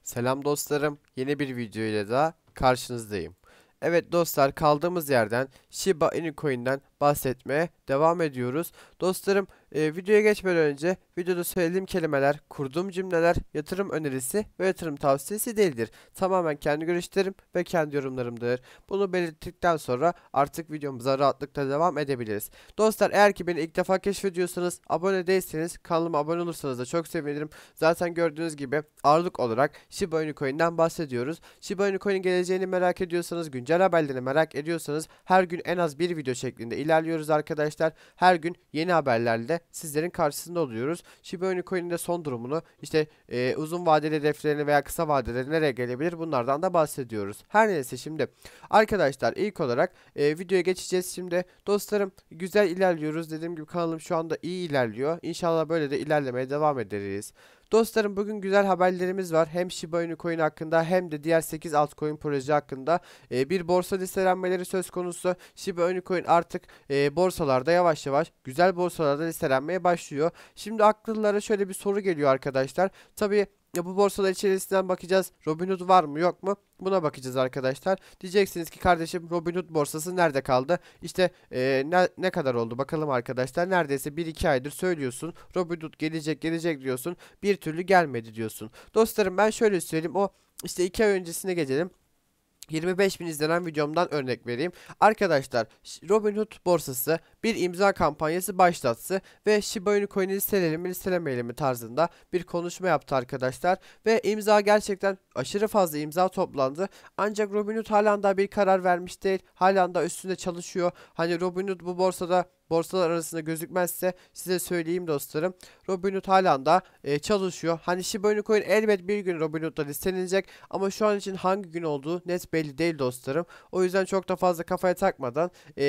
Selam dostlarım, yeni bir video ile daha karşınızdayım. Evet dostlar, kaldığımız yerden Shiba Inu Coin'den bahsetmeye devam ediyoruz. Dostlarım, videoya geçmeden önce videoda söylediğim kelimeler, kurduğum cümleler yatırım önerisi ve yatırım tavsiyesi değildir. Tamamen kendi görüşlerim ve kendi yorumlarımdır. Bunu belirttikten sonra artık videomuza rahatlıkla devam edebiliriz. Dostlar, eğer ki beni ilk defa keşfediyorsanız, abone değilseniz kanalıma abone olursanız da çok sevinirim. Zaten gördüğünüz gibi ağırlık olarak Shiba Inu Coin'den bahsediyoruz. Shiba Inu Coin'in geleceğini merak ediyorsanız, güncel haberlerini merak ediyorsanız her gün en az bir video şeklinde ilerliyoruz arkadaşlar. Her gün yeni haberlerle sizlerin karşısında oluyoruz. Shiba Inu Coin'in de son durumunu, işte uzun vadeli hedeflerini veya kısa vadeli nereye gelebilir, bunlardan da bahsediyoruz. Her neyse, şimdi arkadaşlar ilk olarak videoya geçeceğiz. Şimdi dostlarım, güzel ilerliyoruz. Dediğim gibi kanalım şu anda iyi ilerliyor. İnşallah böyle de ilerlemeye devam ederiz. Dostlarım, bugün güzel haberlerimiz var. Hem Shiba Inu Coin hakkında hem de diğer 8 altcoin proje hakkında bir borsa listelenmeleri söz konusu. Shiba Inu Coin artık borsalarda yavaş yavaş güzel borsalarda listelenmeye başlıyor. Şimdi akıllara şöyle bir soru geliyor arkadaşlar. Tabii bu borsalar içerisinden bakacağız. Robinhood var mı yok mu? Buna bakacağız arkadaşlar. Diyeceksiniz ki kardeşim, Robinhood borsası nerede kaldı? İşte ne kadar oldu bakalım arkadaşlar. Neredeyse 1-2 aydır söylüyorsun. Robinhood gelecek gelecek diyorsun. Bir türlü gelmedi diyorsun. Dostlarım, ben şöyle söyleyeyim. O işte 2 ay öncesine geçelim. 25.000 izlenen videomdan örnek vereyim. Arkadaşlar, Robinhood borsası bir imza kampanyası başlattı ve Shiba Inu Coin'i listeleyelim mi listelemeyelim mi tarzında bir konuşma yaptı arkadaşlar. Ve imza, gerçekten aşırı fazla imza toplandı. Ancak Robinhood halen daha bir karar vermiş değil. Halen daha üstünde çalışıyor. Hani Robinhood bu borsalar arasında gözükmezse size söyleyeyim dostlarım. Robinhood halen daha çalışıyor. Hani Shiba Inu Coin elbet bir gün Robinhood'da listelenecek ama şu an için hangi gün olduğu net belli değil dostlarım. O yüzden çok da fazla kafaya takmadan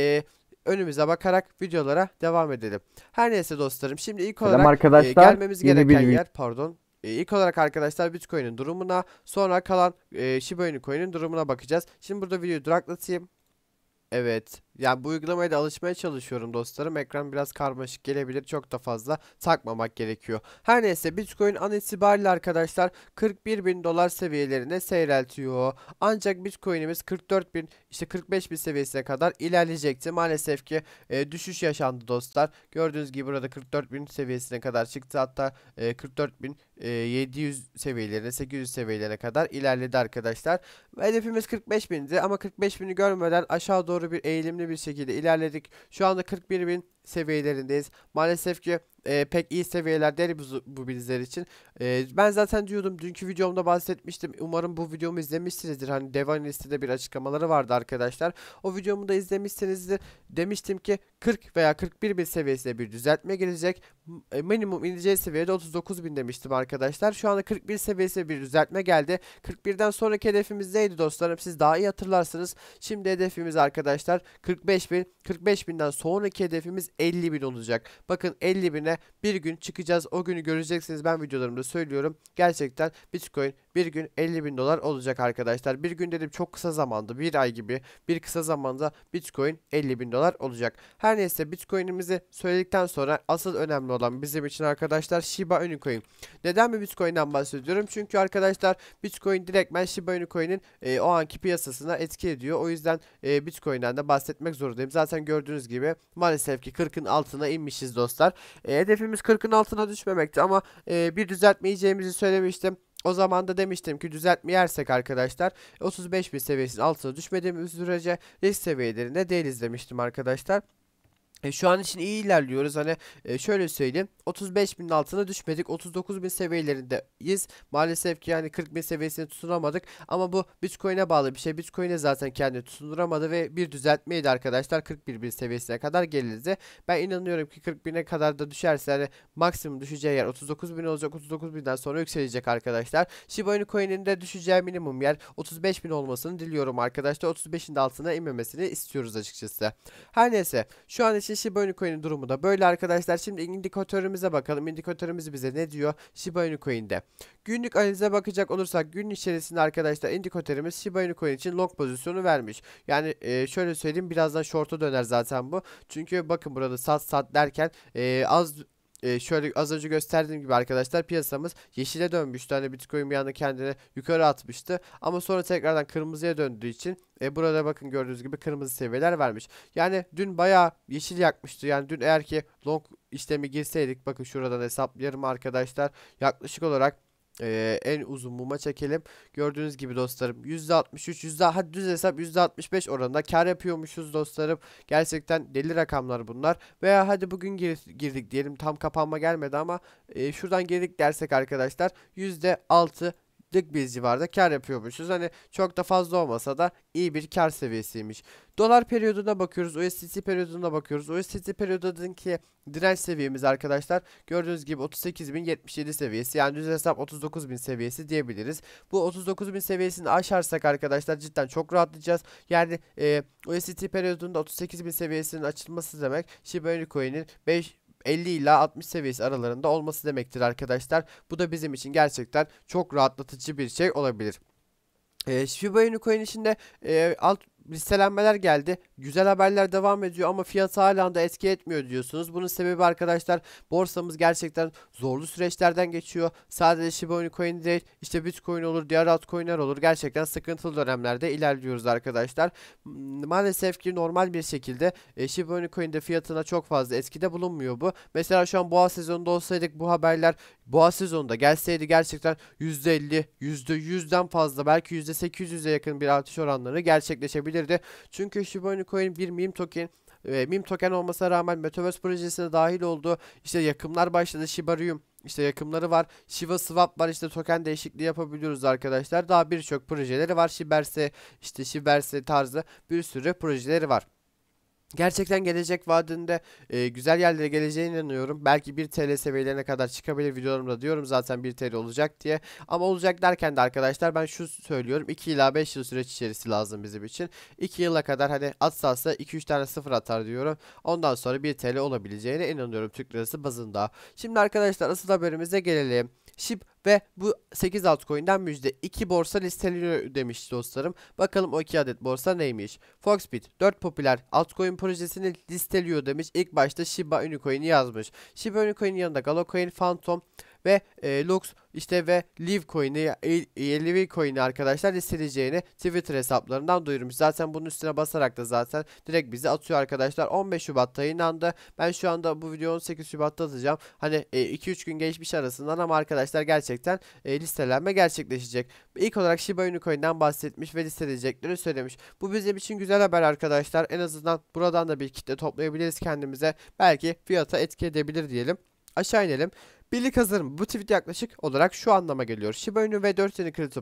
önümüze bakarak videolara devam edelim. Her neyse dostlarım, şimdi ilk Selam olarak arkadaşlar. gelmemiz Yeni gereken bir yer, pardon. İlk olarak arkadaşlar Bitcoin'in durumuna, sonra kalan Shiba Inu Coin'in durumuna bakacağız. Şimdi burada videoyu duraklatayım. Evet. Yani bu uygulamaya da alışmaya çalışıyorum dostlarım. Ekran biraz karmaşık gelebilir. Çok da fazla takmamak gerekiyor. Her neyse, Bitcoin an itibariyle arkadaşlar 41 bin dolar seviyelerine seyreltiyor. Ancak Bitcoin'imiz 44 bin, işte 45 bin seviyesine kadar ilerleyecekti. Maalesef ki düşüş yaşandı dostlar. Gördüğünüz gibi burada 44 bin seviyesine kadar çıktı. Hatta 44 bin 700 seviyelerine, 800 seviyelerine kadar ilerledi arkadaşlar. Hedefimiz 45 bindi ama 45 bini görmeden aşağı doğru bir eğilimli bir şekilde ilerledik. Şu anda 41 bin seviyelerindeyiz. Maalesef ki pek iyi seviyeler değil bu bizler için. Ben zaten diyordum, dünkü videomda bahsetmiştim. Umarım bu videomu izlemişsinizdir. Hani Devan listede bir açıklamaları vardı arkadaşlar. O videomu da izlemişsinizdir. Demiştim ki 40 veya 41 bin seviyesine bir düzeltme gelecek. Minimum ineceği seviyede 39 bin demiştim arkadaşlar. Şu anda 41 seviyesine bir düzeltme geldi. 41'den sonraki hedefimiz neydi dostlarım? Siz daha iyi hatırlarsınız. Şimdi hedefimiz arkadaşlar 45 bin. 45 binden sonraki hedefimiz 50 bin olacak. Bakın, 50 bine bir gün çıkacağız. O günü göreceksiniz. Ben videolarımda söylüyorum. Gerçekten Bitcoin bir gün 50 bin dolar olacak arkadaşlar. Bir gün dedim, çok kısa zamanda, bir ay gibi bir kısa zamanda Bitcoin 50 bin dolar olacak. Her neyse, Bitcoin'imizi söyledikten sonra asıl önemli olan bizim için arkadaşlar Shiba Inu Coin. Neden bir Bitcoin'den bahsediyorum? Çünkü arkadaşlar Bitcoin direktmen Shiba Inu Coin'in o anki piyasasına etki ediyor. O yüzden Bitcoin'den de bahsetmek zorundayım. Zaten gördüğünüz gibi maalesef ki 40'ın altına inmişiz dostlar. Hedefimiz 40'ın altına düşmemekti ama bir düzeltme yiyeceğimizi söylemiştim. O zaman da demiştim ki düzeltme yersek arkadaşlar 35 bin seviyesinin altına düşmediğimiz sürece risk seviyelerinde değiliz demiştim arkadaşlar. Şu an için iyi ilerliyoruz. Hani şöyle söyleyeyim, 35 binin altına düşmedik, 39 bin seviyelerindeyiz. Maalesef ki yani 40 bin seviyesini tutunamadık ama bu Bitcoin'e bağlı bir şey. Bitcoin'e zaten kendini tutunamadı ve bir düzeltmeydi arkadaşlar, 41 bin seviyesine kadar gelirdi. Ben inanıyorum ki 40 bine kadar da düşerse, hani maksimum düşeceği yer 39 bin olacak. 39 binden sonra yükselecek arkadaşlar. Shiba Inu Coin'in de düşeceği minimum yer 35 bin olmasını diliyorum arkadaşlar. 35'in de altına inmemesini istiyoruz açıkçası. Her neyse, şu an için Shiba Inu Coin'in durumu da böyle arkadaşlar. Şimdi indikatörümüze bakalım. İndikatörümüz bize ne diyor Shiba Inu Coin'de? Günlük analize bakacak olursak gün içerisinde arkadaşlar indikatörümüz Shiba Inu Coin için long pozisyonu vermiş. Yani şöyle söyleyeyim, birazdan short'a döner zaten bu. Çünkü bakın, burada sat derken az şöyle az önce gösterdiğim gibi arkadaşlar piyasamız yeşile dönmüştü. Hani Bitcoin bir anda kendini yukarı atmıştı. Ama sonra tekrardan kırmızıya döndüğü için burada bakın gördüğünüz gibi kırmızı seviyeler vermiş. Yani dün bayağı yeşil yakmıştı. Yani dün eğer ki long işlemi girseydik, bakın şuradan hesaplayalım arkadaşlar. Yaklaşık olarak en uzun muma çekelim. Gördüğünüz gibi dostlarım %63, hadi düz hesap %65 oranında kar yapıyormuşuz dostlarım. Gerçekten deli rakamlar bunlar. Veya hadi bugün girdik diyelim, tam kapanma gelmedi ama şuradan girdik dersek arkadaşlar %6 lık bir civarda kar yapıyormuşuz. Hani çok da fazla olmasa da iyi bir kar seviyesiymiş. Dolar periyoduna bakıyoruz. USDT periyoduna bakıyoruz. USDT periyodundaki direnç seviyemiz arkadaşlar gördüğünüz gibi 38.077 seviyesi, yani düz hesap 39.000 seviyesi diyebiliriz. Bu 39.000 seviyesini aşarsak arkadaşlar cidden çok rahatlayacağız. Yani USDT periyodunda 38.000 seviyesinin açılması demek Shiba Inu Coin'in 50 ila 60 seviyesi aralarında olması demektir arkadaşlar. Bu da bizim için gerçekten çok rahatlatıcı bir şey olabilir. Shiba Inu Coin içinde alt listelenmeler geldi. Güzel haberler devam ediyor ama fiyatı hala da etki etmiyor diyorsunuz. Bunun sebebi arkadaşlar, borsamız gerçekten zorlu süreçlerden geçiyor. Sadece Shiba Inu Coin değil, işte Bitcoin olur, diğer altcoin'ler olur. Gerçekten sıkıntılı dönemlerde ilerliyoruz arkadaşlar. Maalesef ki normal bir şekilde Shiba Inu Coin'de fiyatına çok fazla etkide bulunmuyor bu. Mesela şu an boğa sezonunda olsaydık, bu haberler boğa sezonunda gelseydi gerçekten %50, %100'den fazla, belki %800'e yakın bir artış oranları gerçekleşebilirdi. Çünkü Shiba Inu Coin bir meme token. Meme token olmasına rağmen Metaverse projesine dahil oldu. İşte yakımlar başladı. Shibarium işte yakımları var. Shiba Swap var. İşte token değişikliği yapabiliyoruz arkadaşlar. Daha birçok projeleri var. Shiberse, işte Shiberse tarzı bir sürü projeleri var. Gerçekten gelecek vadinde güzel yerlere geleceğine inanıyorum. Belki 1 TL seviyelerine kadar çıkabilir, videolarımda diyorum zaten 1 TL olacak diye. Ama olacak derken de arkadaşlar ben şu söylüyorum: 2 ila 5 yıl süreç içerisi lazım bizim için. 2 yıla kadar hani atsalsa 2-3 tane sıfır atar diyorum. Ondan sonra 1 TL olabileceğine inanıyorum Türk lirası bazında. Şimdi arkadaşlar asıl haberimize gelelim. SHIB ve bu 8 altcoin'den müjde. 2 borsa listeleniyor demiş dostlarım. Bakalım o 2 adet borsa neymiş? Foxbit 4 popüler altcoin projesini listeliyor demiş. İlk başta Shiba Inu Coin'i yazmış. Shiba Inu Coin'in yanında Galacoin, Phantom ve Lux işte ve Live Coin'i arkadaşlar listeleyeceğini Twitter hesaplarından duyurmuş. Zaten bunun üstüne basarak da zaten direkt bizi atıyor arkadaşlar. 15 Şubat'ta yayınlandı. Ben şu anda bu videoyu 18 Şubat'ta atacağım. Hani 2-3 gün geçmiş arasından ama arkadaşlar gerçekten listelenme gerçekleşecek. İlk olarak Shiba Inu Coin'den bahsetmiş ve listeleyeceklerini söylemiş. Bu bizim için güzel haber arkadaşlar. En azından buradan da bir kitle toplayabiliriz kendimize. Belki fiyata etki edebilir diyelim. Aşağı inelim. Birlik hazır mı? Bu tweet yaklaşık olarak şu anlama geliyor: Shiba Inu ve 4 yeni kripto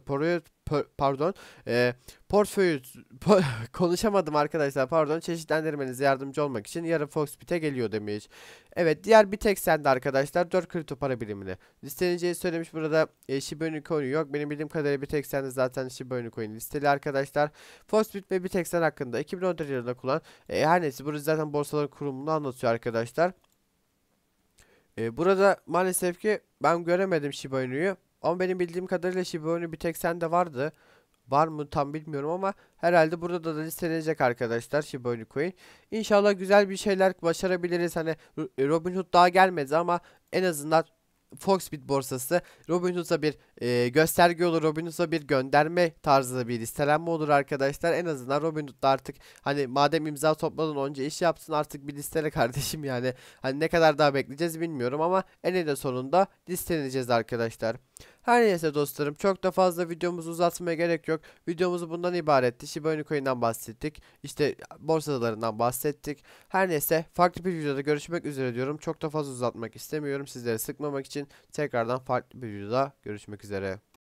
portföyü konuşamadım arkadaşlar, pardon, çeşitlendirmenize yardımcı olmak için yarın Foxbit'e geliyor demiş. Evet, diğer bir tek sende arkadaşlar 4 kripto para birimini listeleneceği söylemiş. Burada Shiba Inu Coin yok. Benim bildiğim kadarıyla bir tek sende zaten Shiba Inu Coin listeli arkadaşlar. Foxbit ve bir tek sen hakkında 2014 yılında kullanan her neyse, burada zaten borsaların kurumunu anlatıyor arkadaşlar. Burada maalesef ki ben göremedim Shiba Inu'yu. Ama benim bildiğim kadarıyla Shiba Inu bir tek sende vardı. Var mı tam bilmiyorum ama herhalde burada da listelenecek arkadaşlar Shiba Inu Coin. İnşallah güzel bir şeyler başarabiliriz. Hani Robinhood daha gelmedi ama en azından Foxbit borsası Robinhood'a bir gösterge olur. Robinhood'a bir gönderme tarzı bir listelenme olur arkadaşlar. En azından Robinhood'da artık hani madem imza topladın önce iş yapsın, artık bir listele kardeşim yani. Hani ne kadar daha bekleyeceğiz bilmiyorum ama eninde sonunda listeleneceğiz arkadaşlar. Her neyse dostlarım, çok da fazla videomuzu uzatmaya gerek yok. Videomuz bundan ibaretti. Shiba Inu Coin'den bahsettik. İşte borsalarından bahsettik. Her neyse, farklı bir videoda görüşmek üzere diyorum. Çok da fazla uzatmak istemiyorum. Sizleri sıkmamak için tekrardan farklı bir videoda görüşmek üzere.